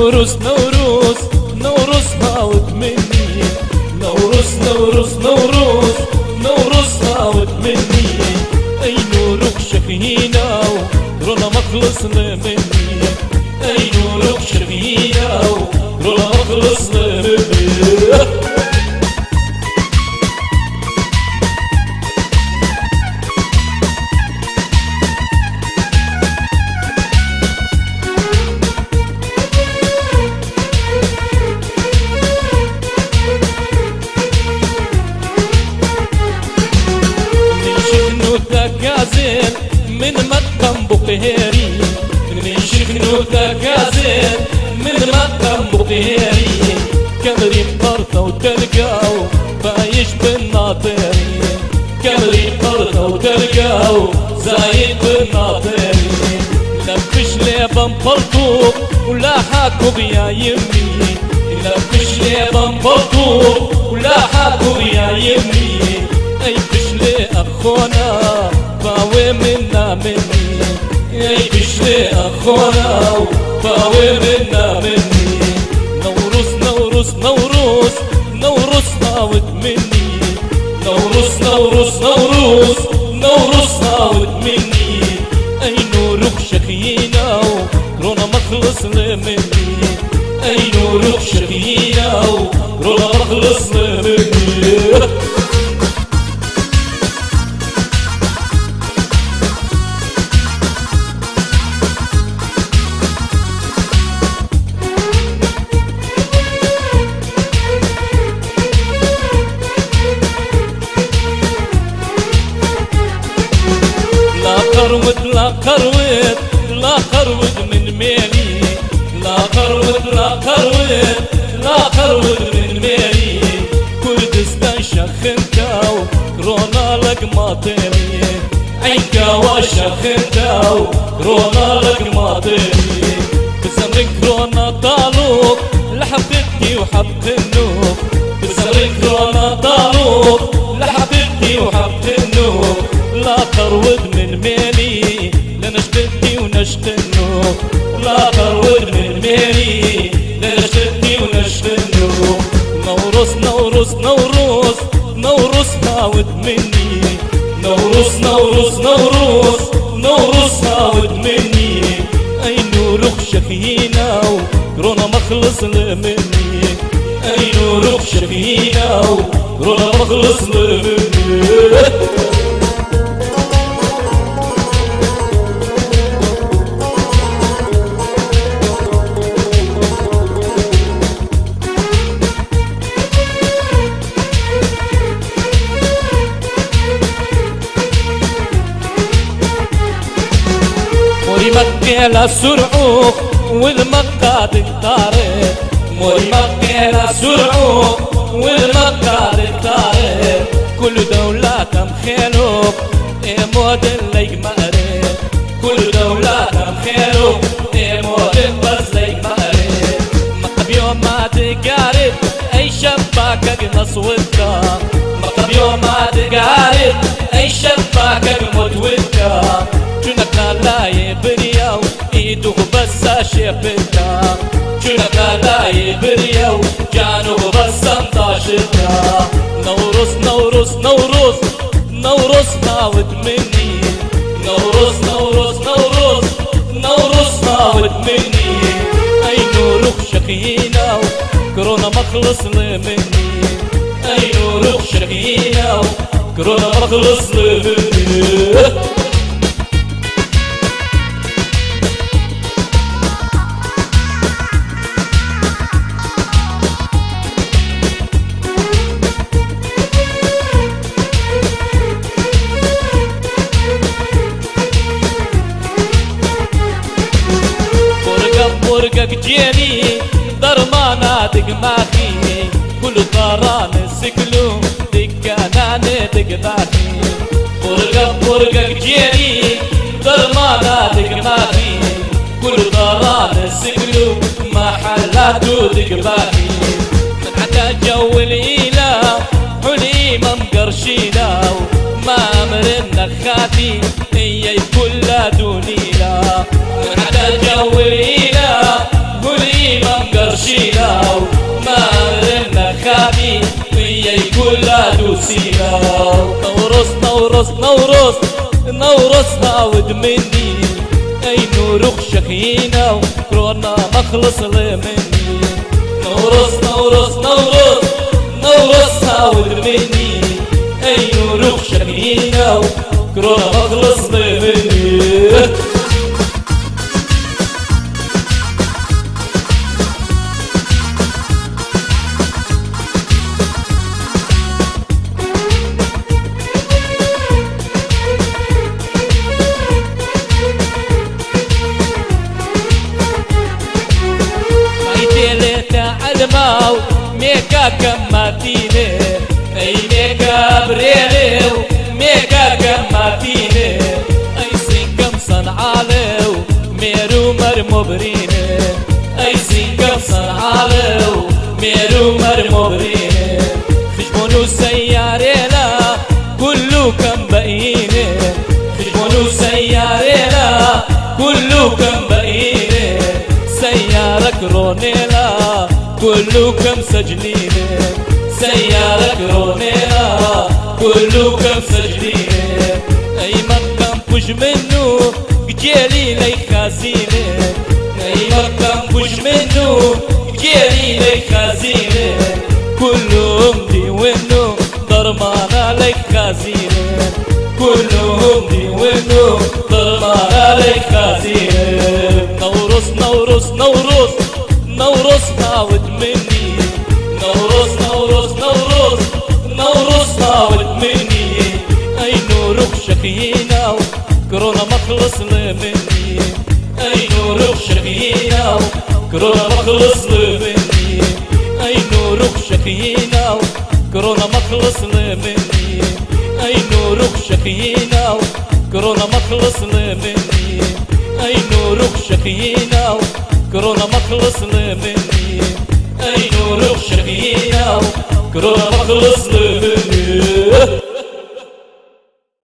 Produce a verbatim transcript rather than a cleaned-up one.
نوروز نوروز نوروز هاوت مني نوروز نوروز نوروز نوروز هاوت مني اي نورك شفينا ورونا مخلصنا مني اي نورك شفينا ورونا مخلصنا مني تكازل من مكان بقهيري من شكنو تكازل من مكان بقهيري كمري قرطة وتلقاو بايش بالناطري كمري قرطة وتلقاو زايد بالناطري لبش ليبن برطوب ولا حاكم يا يمي لبش ليبن برطوب ولا حاكم يا يمي اي بشلي اخونا باوي منا مني اي بشلي اخونا باوي منا مني نوروز نوروز نوروز نوروز هاوت مني نوروز نوروز نوروز نوروز هاوت مني اي نورك شخينا ورونا مخلص مني اي نورك شخينا ورونا مخلص مني قروت لا قروت لا قروت من ميلي لا قروت لا قروت لا قروت من ميلي كردستان شخنتاو كورونا لك ماطري عينكا وشخنتاو كورونا لك ماطري بزمن كورونا طالوك لحبيبتي وحب النوب بزمن كورونا طالوك لحبيبتي وحب النوب لا قروت من ميلي لنشبتي ونشتنو لا قروت من ميلي لنشبتي ونشتنو نوروز نوروز نوروز نوروز هاوت مني نوروز نوروز نوروز نوروز هاوت مني اي نورك شفينا وكورونا مخلص مني اي نورك شفينا وكورونا مخلص مني موري مكة لا سرعوك والمكة الطارق موري مكة لا سرعوك والمكة الطارق كل دولة كم خيلوك ايه موديل ليك مقرب كل دولة كم خيلوك ايه موديل بس ليك مقرب مكة بيوم ما تقارب اي شباكك نصوتك مكة بيوم ما تقارب اي شباكك متوتك جنك لا يبريو ايدوه بس شبتا جنك لا يبريو جانوه بس انطاشتا نوروز نوروز نوروز نوروز هاوت مني نوروز نوروز نوروز نوروز هاوت مني اي نورك شقينا وكورونا مخلص مني اي نورك شقينا وكورونا مخلص مني برقك جيني درمانا دقماخي كل طران سكلو دكانان دقماخي برقك برقك جيني درمانا دقماخي كل طران سكلو محلاتو دقماخي من حتى جو الإله حلي ممقرشينا ما أمر النخاتي هي كل دونينا من حتى جو الإله قولي ما عروسينا نورس نورس نورس نورسها ودمني اي نورخ شخينا وكورونا مخلص لمني نورس نورس نورس نورسها ودمني اي نورخ شخينا وكورونا مخلص لمني الماو ميكا كماتيني اي ميكا بريليو ميكا كماتيني اي سينكم صنعاليو ميرو مرمو بريني اي سينكم صنعاليو ميرو مرمو بريني خشبونو سياريلا كلو كم بقيني خشبونو سياريلا كلو كم بقيني سيارة كرونيلا كلكم سجليني سيارة كرونيلا كلكم سجليني اي مكان بوش منو جيلي لي خازيني اي مكان بوش منو جيلي لي خازيني كلهم دي وينو ضرمانا لي خازيني كلهم دي وينو ضرمانا لي خازيني نورس نورس نورس نورسها ودمني نورس نورس نورس نورسها ودمني اي نورخ شخينا وكورونا مخلص لمني اي نورخ شخينا وكورونا مخلص لمني اي نورخ شخينا وكورونا مخلص لمني اي نورخ شخينا وكورونا مخلص لمني اي نورخ شخينا كورونا مخلص لمني اي نورخ شخينا كورونا مخلص لمني